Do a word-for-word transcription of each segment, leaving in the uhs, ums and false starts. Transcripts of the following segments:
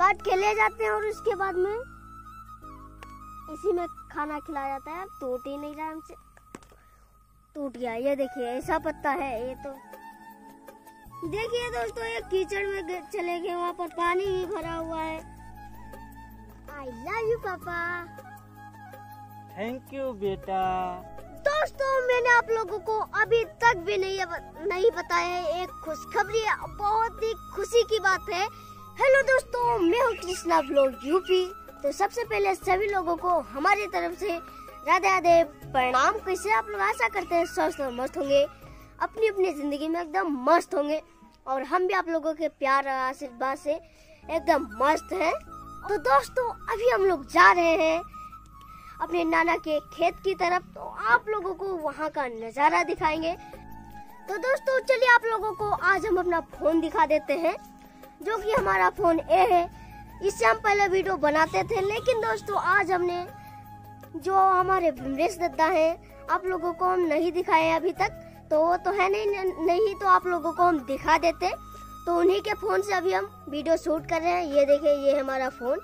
काट के ले जाते हैं और उसके बाद में इसी में खाना खिलाया जाता है। टूट ही नहीं रहा हमसे, टूट गया। ये देखिए ऐसा पत्ता है ये तो। देखिए दोस्तों ये कीचड़ में चले गए, वहाँ पर पानी भी भरा हुआ है। आई लव यू पापा। थैंक यू बेटा। दोस्तों मैंने आप लोगों को अभी तक भी नहीं नहीं बताया है एक खुशखबरी, बहुत ही खुशी की बात है। हेलो दोस्तों, मैं हूँ कृष्णा ब्लॉग यूपी। तो सबसे पहले सभी लोगों को हमारी तरफ से राधे राधे प्रणाम। कैसे आप लोग, आशा करते हैं स्वस्थ और मस्त होंगे, अपनी अपनी जिंदगी में एकदम मस्त होंगे और हम भी आप लोगों के प्यार और आशीर्वाद से एकदम मस्त हैं। तो दोस्तों अभी हम लोग जा रहे हैं अपने नाना के खेत की तरफ, तो आप लोगों को वहाँ का नजारा दिखाएंगे। तो दोस्तों चलिए आप लोगों को आज हम अपना फोन दिखा देते हैं, जो कि हमारा फोन ए है। इससे हम पहले वीडियो बनाते थे, लेकिन दोस्तों आज हमने जो हमारे विमलेश दद्दा हैं आप लोगों को हम नहीं दिखाए अभी तक, तो वो तो है नहीं नहीं तो आप लोगों को हम दिखा देते। तो उन्हीं के फोन से अभी हम वीडियो शूट कर रहे हैं। ये देखिए ये है हमारा फोन।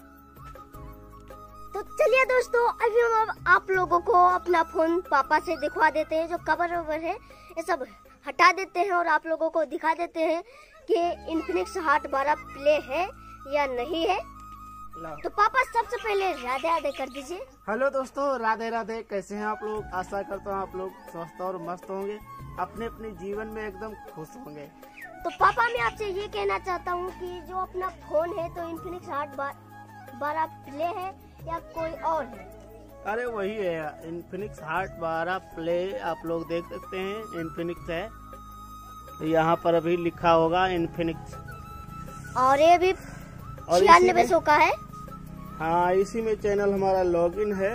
तो चलिए दोस्तों अभी हम आप लोगों को अपना फोन पापा से दिखवा देते हैं। जो कवर ववर है ये सब हटा देते हैं और आप लोगों को दिखा देते हैं कि इन्फिनिक्स हॉट बारह प्ले है या नहीं है। तो पापा सबसे पहले राधे राधे कर दीजिए। हेलो दोस्तों, राधे राधे। कैसे हैं आप लोग? आशा करता हूँ आप लोग स्वस्थ और मस्त होंगे, अपने अपने जीवन में एकदम खुश होंगे। तो पापा मैं आपसे ये कहना चाहता हूँ कि जो अपना फोन है तो इन्फिनिक्स हॉट बारह प्ले है या कोई और है? अरे वही है, इन्फिनिक्स हॉट बारह प्ले। आप लोग देख सकते हैं इन्फिनिक्स है, यहाँ पर अभी लिखा होगा इन्फिनिक्स, और ये भी छियानवे सौ का है। हाँ, इसी में चैनल हमारा लॉगिन है,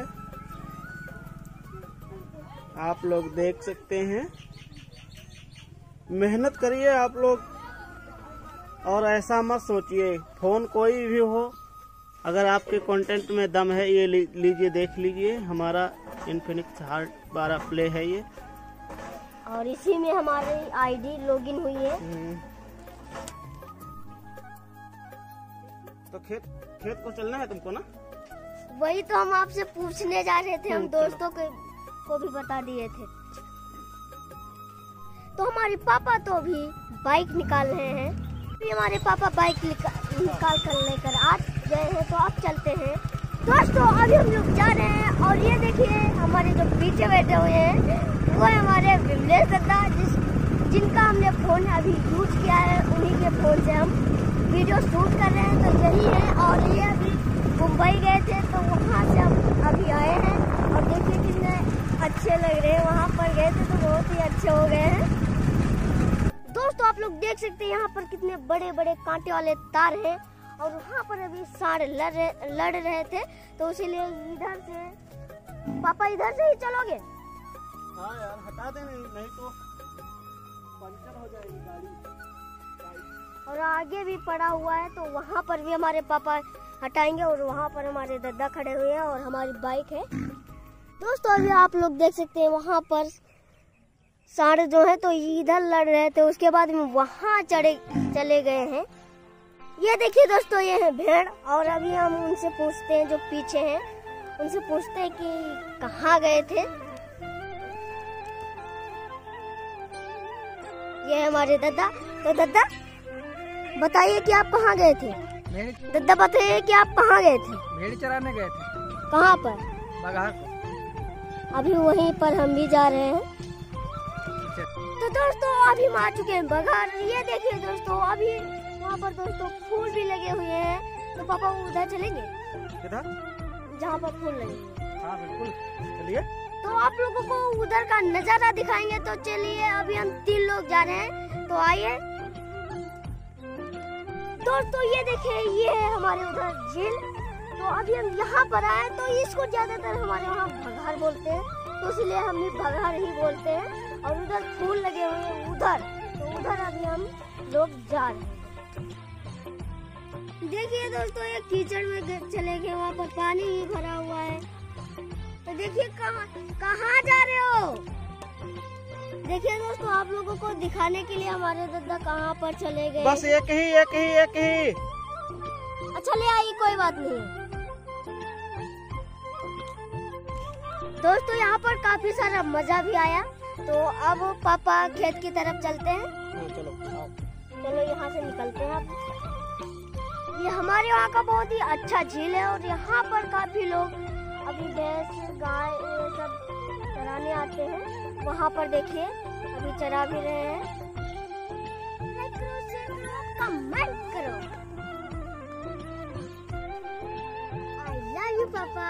आप लोग देख सकते हैं। मेहनत करिए आप लोग और ऐसा मत सोचिए फोन कोई भी हो, अगर आपके कंटेंट में दम है ये लीजिए, देख लीजिए। हमारा इन्फिनिक्स हॉट बारह प्ले है ये, और इसी में हमारी आईडी लॉगिन हुई है। तो खेत खेत को चलना है तुमको ना? वही तो हम आपसे पूछने जा रहे थे, हम दोस्तों को, को भी बता दिए थे। तो हमारे पापा तो अभी बाइक निकाल रहे हैं। अभी हमारे पापा बाइक निकाल कर लेकर आ गए हैं, तो अब चलते हैं। दोस्तों अभी हम लोग जा रहे हैं और ये देखिए हमारे जो पीछे बैठे हुए हैं वो है हमारे विमलेश दद्दा, जिस जिनका हमने फोन अभी यूज किया है। उन्हीं के फोन से हम वीडियो शूट कर रहे हैं। तो यही है, और ये अभी मुंबई गए थे तो वहाँ से हम अभी आए हैं और देखिए कितने अच्छे लग रहे हैं। वहाँ पर गए थे तो बहुत ही अच्छे हो गए हैं। दोस्तों आप लोग देख सकते हैं यहाँ पर कितने बड़े बड़े कांटे वाले तार हैं, और वहाँ पर अभी सारे लड़ रहे लड़ रहे थे, तो इसीलिए इधर से पापा इधर से ही चलोगे? हाँ यार हटा दे, नहीं, नहीं तो पंचर हो जाएगी गाड़ी। और आगे भी पड़ा हुआ है, तो वहाँ पर भी हमारे पापा हटाएंगे, और वहाँ पर हमारे दादा खड़े हुए हैं और हमारी बाइक है। दोस्तों अभी आप लोग देख सकते हैं वहाँ पर सारे जो है तो इधर लड़ रहे थे, उसके बाद में वहाँ चढ़े चले गए हैं। ये देखिए दोस्तों ये है भेड़, और अभी हम उनसे पूछते हैं जो पीछे हैं, उनसे पूछते हैं कि कहाँ गए थे। ये है हमारे दादा। तो दादा बताइए कि आप कहाँ गए थे? दादा बताइए कि आप कहाँ गए थे? भेड़ चराने गए थे। कहाँ पर? बघार को। अभी वहीं पर हम भी जा रहे हैं। तो दोस्तों अभी हम आ चुके हैं बघार। ये देखिए दोस्तों अभी वहाँ पर दोस्तों फूल भी लगे हुए हैं, तो पापा उधर चलेंगे किधर? जहाँ पर फूल लगे। हाँ बिल्कुल चलिए। तो आप लोगों को उधर का नजारा दिखाएंगे। तो चलिए अभी हम तीन लोग जा रहे हैं, तो आइए। दोस्तों ये देखिए ये है हमारे उधर झील। तो अभी हम यहाँ पर आए, तो इसको ज्यादातर हमारे वहाँ बघार बोलते हैं, तो इसलिए हम भी बघार ही बोलते हैं। और उधर फूल लगे हुए हैं उधर, तो उधर अभी हम लोग जा रहे हैं। देखिए दोस्तों ये कीचड़ में चले गए, वहाँ पर पानी ही भरा हुआ है। तो देखिए कहाँ कहाँ जा रहे हो? देखिए दोस्तों आप लोगों को दिखाने के लिए हमारे दादा कहाँ पर चले गए। बस एक ही एक ही एक ही। चले आई, कोई बात नहीं। दोस्तों यहाँ पर काफी सारा मजा भी आया, तो अब पापा खेत की तरफ चलते हैं। हाँ, चलो आओ। चलो यहाँ से निकलते हैं अब। ये हमारे यहाँ का बहुत ही अच्छा झील है और यहाँ पर काफी लोग अभी भैंस गाय ये सब चराने आते हैं। वहाँ पर देखिए अभी चरा भी रहे हैं। लाइक करो, शेयर करो, कमेंट करो। आई लव यू पापा।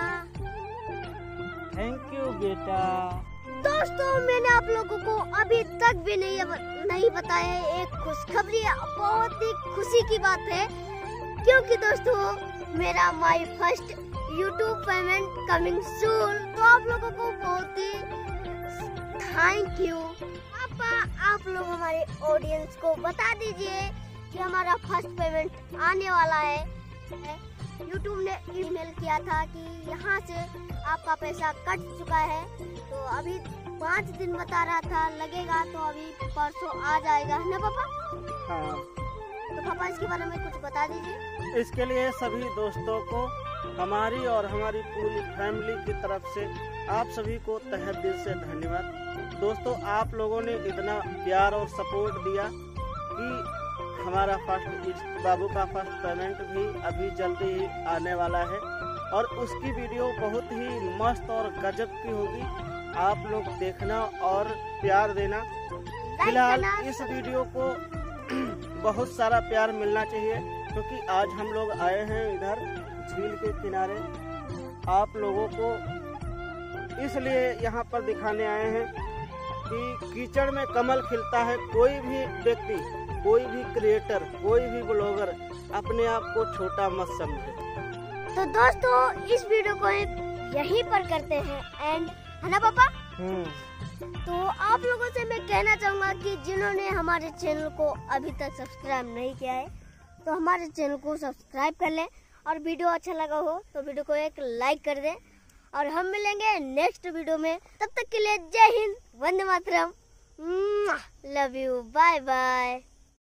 थैंक यू बेटा। दोस्तों मैंने आप लोगों को अभी तक भी नहीं नहीं बताया है एक खुशखबरी, बहुत ही खुशी की बात है, क्योंकि दोस्तों मेरा my first YouTube payment coming soon. तो आप लोगों को बहुत ही थैंक यू। पापा आप लोग हमारे ऑडियंस को बता दीजिए कि हमारा फर्स्ट पेमेंट आने वाला है। यूट्यूब ने ईमेल किया था कि यहाँ से आपका पैसा कट चुका है, तो अभी पाँच दिन बता रहा था लगेगा, तो अभी परसों आ जाएगा, है ना पापा? हाँ, तो पापा इसके बारे में कुछ बता दीजिए। इसके लिए सभी दोस्तों को हमारी और हमारी पूरी फैमिली की तरफ से आप सभी को तहे दिल से धन्यवाद। दोस्तों आप लोगों ने इतना प्यार और सपोर्ट दिया कि हमारा फर्स्ट इस बाबू का फर्स्ट पेमेंट भी अभी जल्दी ही आने वाला है और उसकी वीडियो बहुत ही मस्त और गजब की होगी। आप लोग देखना और प्यार देना। फिलहाल इस वीडियो को बहुत सारा प्यार मिलना चाहिए, क्योंकि आज हम लोग आए हैं इधर झील के किनारे। आप लोगों को इसलिए यहाँ पर दिखाने आए हैं कि कीचड़ में कमल खिलता है। कोई भी व्यक्ति, कोई भी क्रिएटर, कोई भी ब्लॉगर अपने आप को छोटा मत समझे। तो दोस्तों इस वीडियो को यहीं पर करते हैं एंड, है ना पापा? तो आप लोगों से मैं कहना चाहूँगा कि जिन्होंने हमारे चैनल को अभी तक सब्सक्राइब नहीं किया है तो हमारे चैनल को सब्सक्राइब कर लें, और वीडियो अच्छा लगा हो तो वीडियो को एक लाइक कर दें। और हम मिलेंगे नेक्स्ट वीडियो में, तब तक के लिए जय हिंद, वंदे मातरम, लव यू, बाय बाय।